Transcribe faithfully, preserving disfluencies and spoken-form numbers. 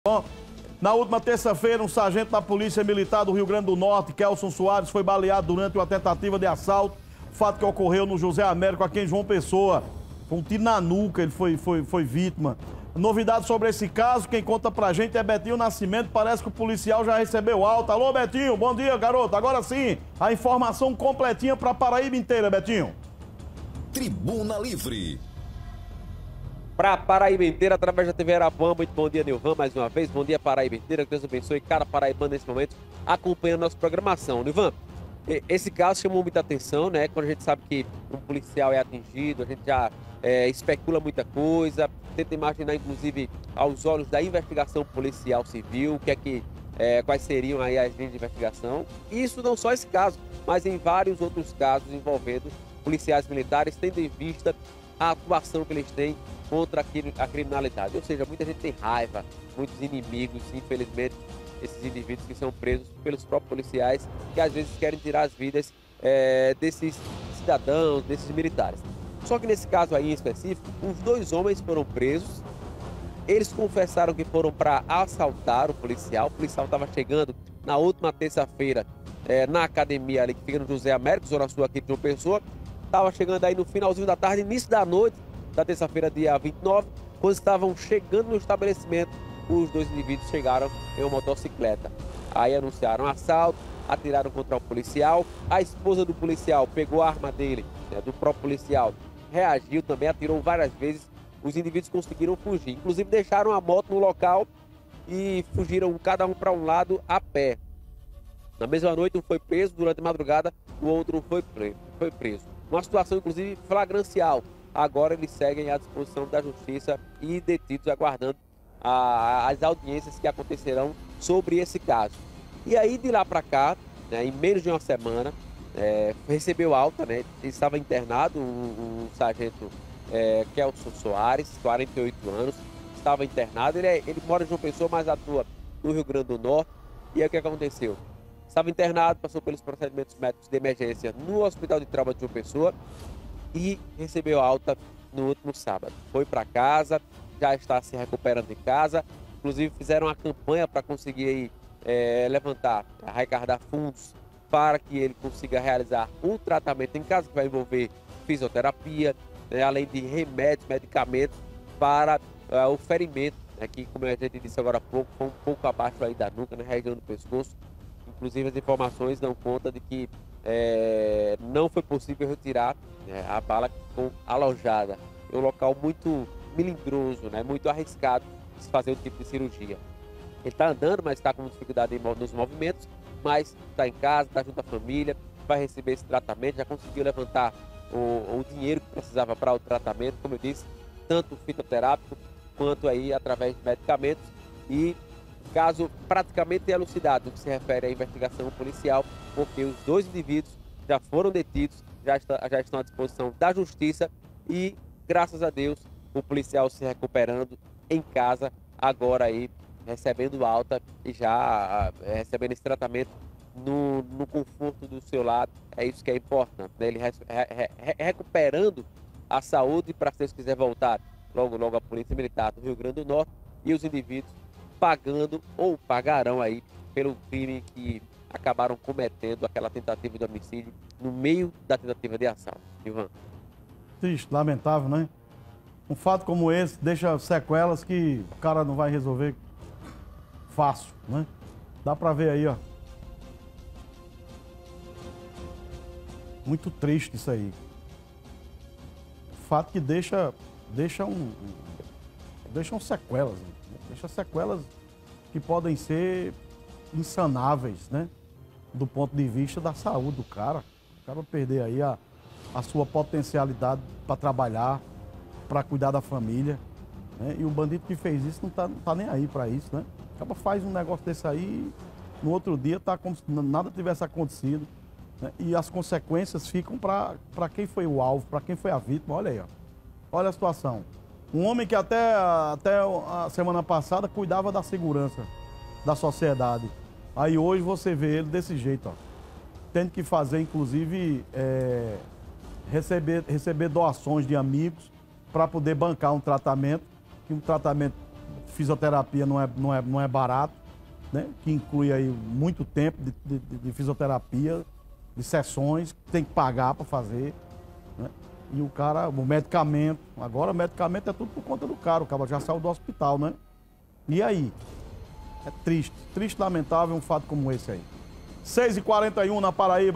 Bom, na última terça-feira, um sargento da Polícia Militar do Rio Grande do Norte, Kelson Soares, foi baleado durante uma tentativa de assalto. Fato que ocorreu no José Américo, aqui em João Pessoa. Com um tiro na nuca, ele foi, foi, foi vítima. Novidade sobre esse caso, quem conta pra gente é Betinho Nascimento. Parece que o policial já recebeu alta. Alô, Betinho, bom dia, garoto. Agora sim, a informação completinha pra Paraíba inteira, Betinho. Tribuna Livre. Para Paraíba inteira, através da T V Arapuã. Muito bom dia, Nilvan, mais uma vez. Bom dia, Paraíba inteira. Que Deus abençoe cada paraibano nesse momento, acompanhando a nossa programação. Nilvan, esse caso chamou muita atenção, né? Quando a gente sabe que um policial é atingido, a gente já é, especula muita coisa, tenta imaginar, inclusive, aos olhos da investigação policial civil, o que é que, é, quais seriam aí as linhas de investigação. Isso não só esse caso, mas em vários outros casos envolvendo policiais militares, tendo em vista a atuação que eles têm contra a criminalidade. Ou seja, muita gente tem raiva, muitos inimigos, infelizmente, esses indivíduos que são presos pelos próprios policiais, que às vezes querem tirar as vidas é, desses cidadãos, desses militares. Só que nesse caso aí em específico, os dois homens foram presos, eles confessaram que foram para assaltar o policial, o policial estava chegando na última terça-feira é, na academia ali que fica no José Américo, zona sul aqui de João Pessoa, estava chegando aí no finalzinho da tarde, início da noite, da terça-feira, dia vinte e nove, quando estavam chegando no estabelecimento, os dois indivíduos chegaram em uma motocicleta. Aí anunciaram assalto, atiraram contra o policial. A esposa do policial pegou a arma dele, né, do próprio policial, reagiu também, atirou várias vezes. Os indivíduos conseguiram fugir. Inclusive deixaram a moto no local e fugiram cada um para um lado a pé. Na mesma noite, um foi preso, durante a madrugada, o outro foi preso. Foi preso. Uma situação, inclusive, flagrancial. Agora eles seguem à disposição da justiça e detidos aguardando a, as audiências que acontecerão sobre esse caso. E aí de lá para cá, né, em menos de uma semana, é, recebeu alta, né? Ele estava internado, o, o sargento é, Kelson Soares, quarenta e oito anos, estava internado. Ele, é, ele mora em João Pessoa, mas atua no Rio Grande do Norte. E aí o que aconteceu? Estava internado, passou pelos procedimentos médicos de emergência no Hospital de Trauma de João Pessoa e recebeu alta no último sábado. Foi para casa, já está se recuperando em casa. Inclusive fizeram uma campanha para conseguir aí, é, levantar, arrecadar fundos para que ele consiga realizar um tratamento em casa que vai envolver fisioterapia, né, além de remédios, medicamentos para uh, o ferimento, né, que, como a gente disse agora há pouco, foi um pouco abaixo aí da nuca, na região do pescoço. Inclusive as informações dão conta de que é, não foi possível retirar, né, a bala que ficou alojada. É um local muito melindroso, né, muito arriscado de se fazer o tipo de cirurgia. Ele está andando, mas está com dificuldade nos movimentos, mas está em casa, está junto à família, vai receber esse tratamento, já conseguiu levantar o, o dinheiro que precisava para o tratamento, como eu disse, tanto fitoterápico quanto aí através de medicamentos. E o caso praticamente é elucidado no que se refere à investigação policial, porque os dois indivíduos já foram detidos, já, está, já estão à disposição da justiça e, graças a Deus, o policial se recuperando em casa, agora aí recebendo alta e já é, recebendo esse tratamento no, no conforto do seu lar. É isso que é importante, né? Ele re, re, re, recuperando a saúde para, se Deus quiser, voltar logo logo à Polícia Militar do Rio Grande do Norte, e os indivíduos pagando ou pagarão aí pelo crime que acabaram cometendo, aquela tentativa de homicídio no meio da tentativa de assalto. Ivan. Triste, lamentável, né? Um fato como esse deixa sequelas que o cara não vai resolver fácil, né? Dá pra ver aí, ó. Muito triste isso aí. Fato que deixa, deixa um, deixam sequelas, né? Deixa sequelas que podem ser insanáveis, né? Do ponto de vista da saúde do cara. O cara vai perder aí a, a sua potencialidade para trabalhar, para cuidar da família, né? E o bandido que fez isso não tá, não tá nem aí para isso, né? O cara faz um negócio desse aí, no outro dia tá como se nada tivesse acontecido, né? E as consequências ficam para quem foi o alvo, para quem foi a vítima. Olha aí, ó. Olha a situação. Um homem que até, até a semana passada cuidava da segurança da sociedade. Aí hoje você vê ele desse jeito, ó. Tendo que fazer, inclusive, é, receber, receber doações de amigos para poder bancar um tratamento, que um tratamento fisioterapia não é, não é, não é barato, né? Que inclui aí muito tempo de, de, de fisioterapia, de sessões, que tem que pagar para fazer, né? E o cara, o medicamento, agora o medicamento é tudo por conta do cara, o cara já saiu do hospital, né? E aí? É triste, triste, lamentável um fato como esse aí. seis e quarenta e um na Paraíba.